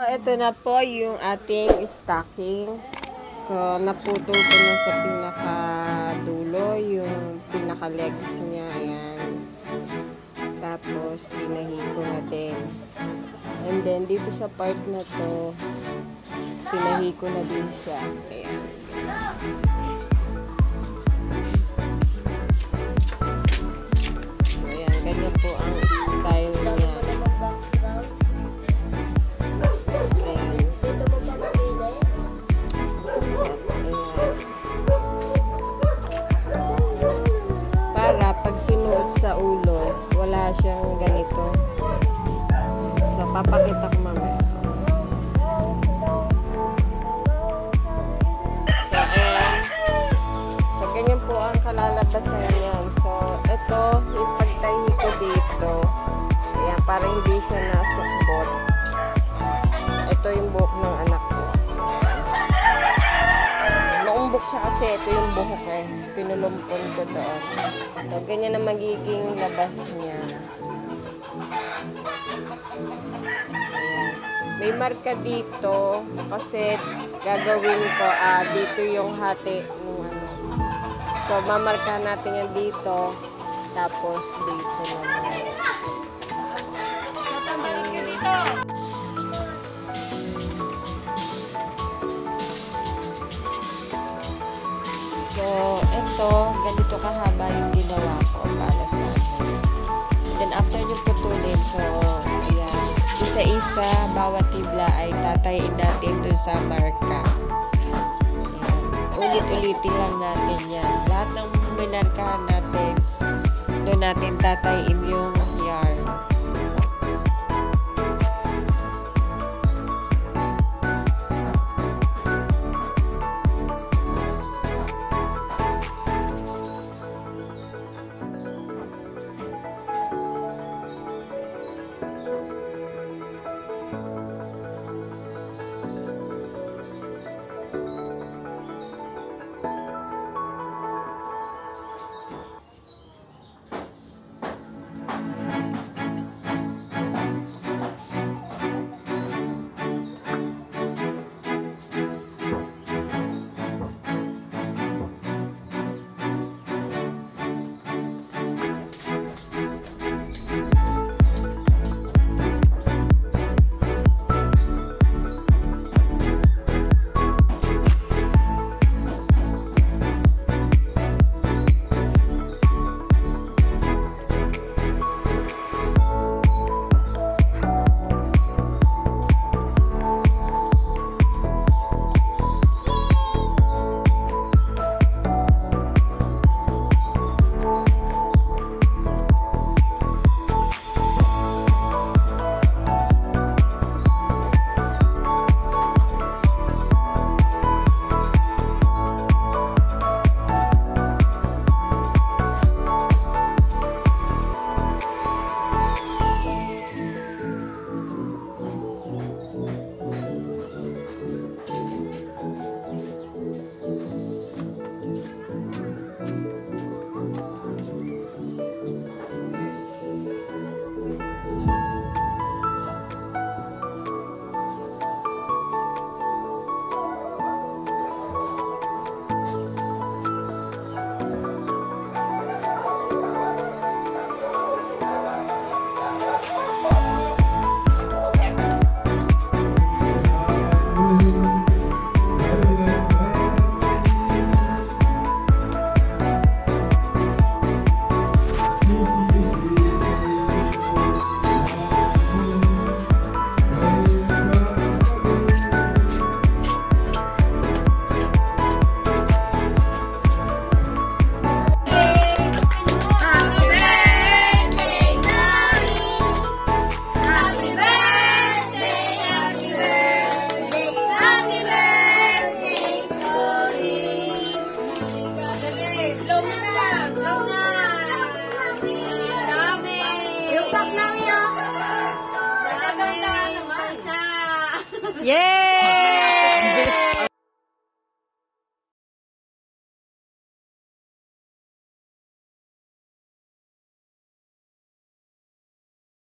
Ito na po yung ating stocking. So, naputol ko na sa pinaka-dulo, yung pinaka-legs niya. Ayan. Tapos, tinahi ko na din. And then, dito sa part na to, tinahi ko na din siya. Ayan. So, ayan. Ganyan po ang style niya. Pag sinuot sa ulo, wala siyang ganito. So, papakita ko mamaya. So, ganyan po ang kalalabasan yan. So, ito, yung pagtahi ko dito, ayan, para hindi siya nasukbot. Ito yung buhok ng anak ko. Naumbok siya kasi ito yung buhok eh. Pinulumpon ko doon. So, ganyan na magiging labas niya. Ayan. May marka dito kasi gagawin ko, dito yung hati ng ano. So, mamarka natin yan dito. Tapos, dito naman. So, ito, ganito kahaba yung ginawa ko para sa akin. And then, after nyo putulin, so, ayan, isa-isa, bawat tibla ay tatayin natin dun sa marka. Ayan, ulit-ulitin lang natin yan. Lahat ng minarkahan natin, doon natin tatayin yung yarn. Yay!